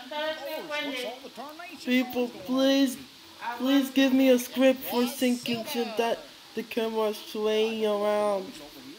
People, please give me a script for sinking ship that the camera is swaying around.